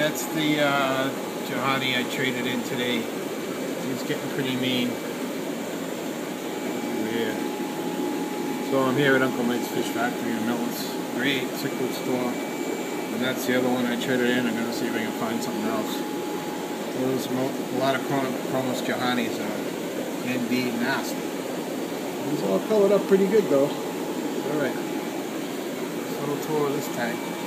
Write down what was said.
that's the Johanni I traded in today. He's getting pretty mean over here. So I'm here at Uncle Mike's Fish Factory in Milton's great Cichlid store. And that's the other one I traded in. I'm going to see if I can find something else. Those Melanochromis Johannis are indeed nasty. He's all colored up pretty good though. Alright. Little tour of this tank.